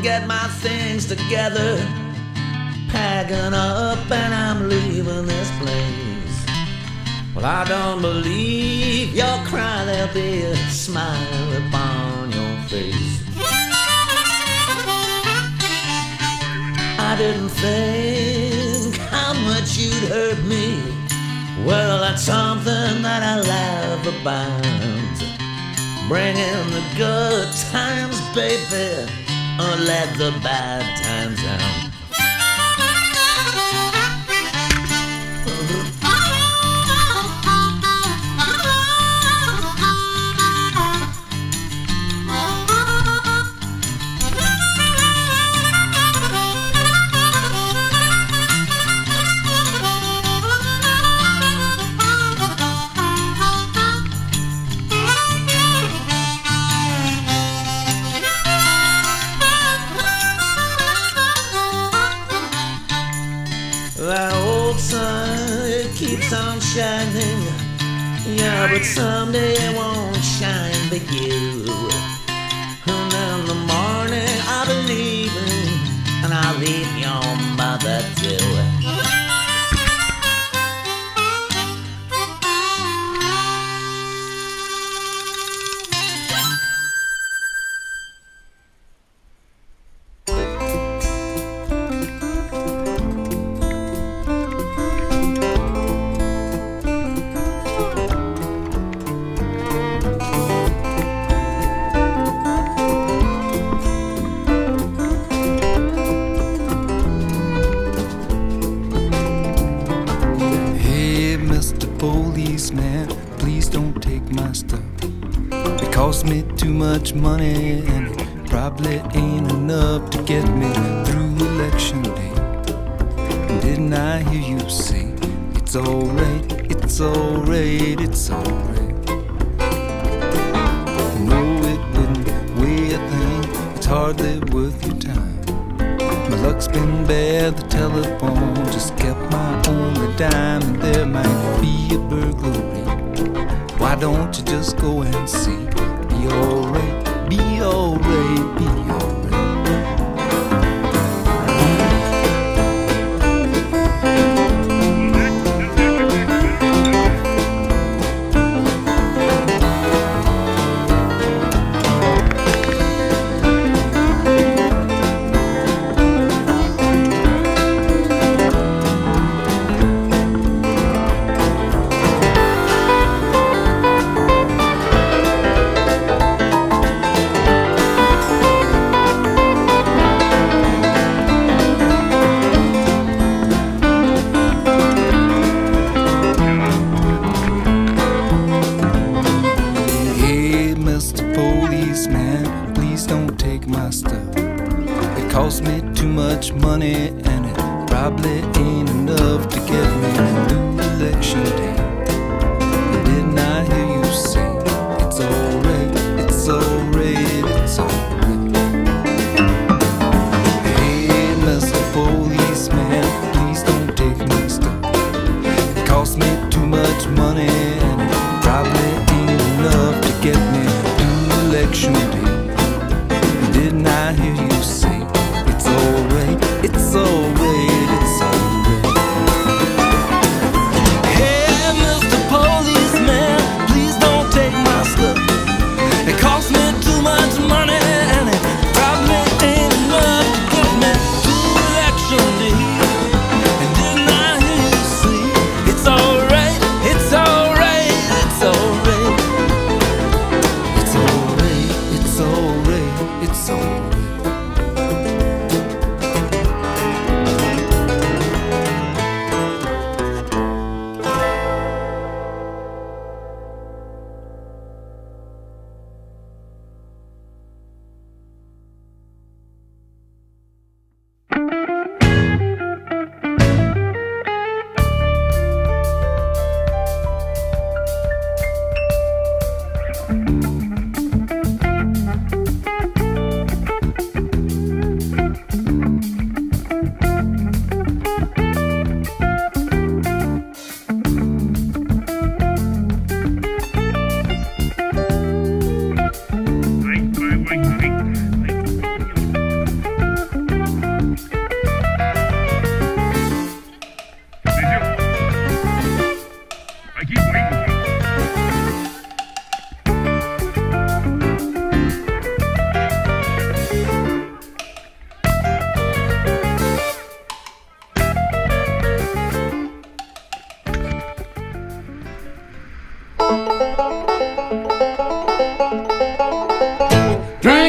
get my things together, packing up and I'm leaving this place. Well, I don't believe you'll cry, there'll be a smile upon your face. I didn't think how much you'd hurt me. Well, that's something that I laugh about. Bringing the good times, baby, or let the bad times out. That old sun, it keeps on shining. Yeah, but someday it won't shine for you. And in the morning I'll be leaving, and I'll leave your mother too. Policeman, please don't take my stuff. It cost me too much money, and it probably ain't enough to get me through election day. And didn't I hear you say, it's alright, it's alright, it's alright? No, it wouldn't weigh a thing, it's hardly worth your time. My luck's been bad, the telephone just kept my only dime, and there might be a burglary. Why don't you just go and see? Be alright, be alright, be alright. Policeman, please don't take my stuff. It cost me too much money, and it probably ain't enough to get me through election day. Didn't I hear you say, it's alright, it's alright, it's alright? Hey, Mr. Policeman, please don't take my stuff. It cost me too much money, and it probably ain't enough to get me election day. Didn't I hear you say, it's alright, it's alright, it's alright? Hey,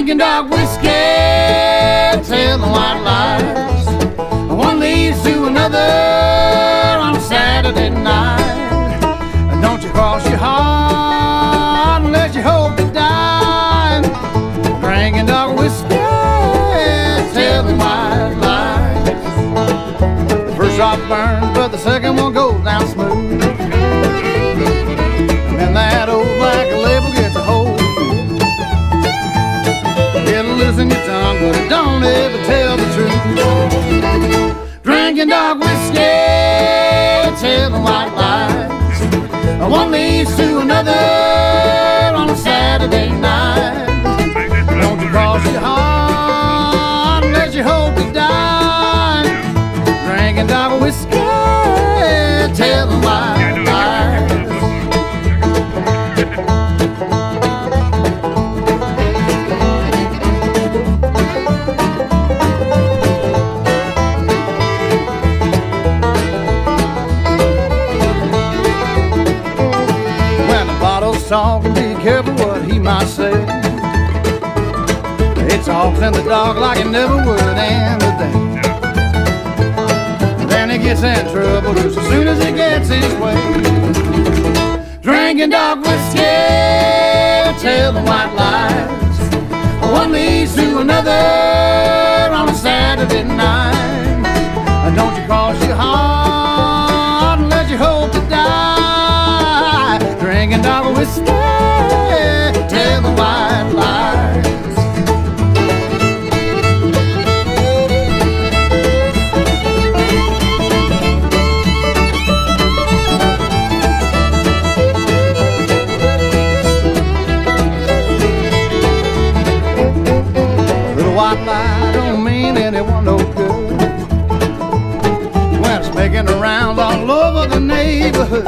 Drinking dog whiskey, telling white lies. One leads to another on a Saturday night. Don't you cross your heart unless you hope to die. Drinking dog whiskey, telling white lies. The first drop burns, but the second one goes down smooth. And that old black label gets a hold. It'll loosen your tongue, but it don't ever tell the truth. Drinking dog whiskey, telling white lies. One leads to another on a Saturday night. Don't you cross your heart unless you hope to die. Drinking dog whiskey, telling white lies. Talking, be careful what he might say. It talks in the dark like it never would end the day. Then he gets in trouble just as soon as he gets his way. Drinking dog whiskey, telling white lies. One leads to another on a Saturday night. Don't you cross your heart unless you hope to die. Drinking dog whiskey, telling white lies. Little white lie don't mean anyone no good when it's making the rounds all over the neighborhood.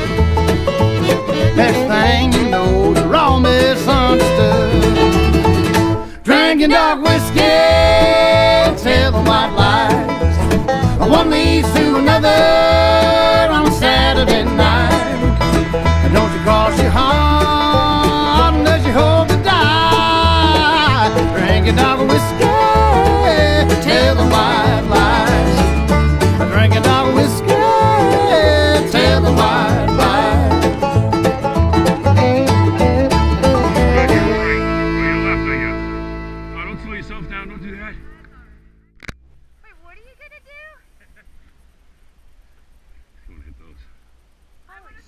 Next thing you know, you're all misunderstood. Drinking dog whiskey, telling white lies. One leads to another on a Saturday night. Don't you cross your heart unless you hope to die. Drinking dog whiskey, telling white lies. Drinking dog whiskey, telling white lies. Don't do that. Wait, what are you gonna do? Just gonna hit those. Why would you?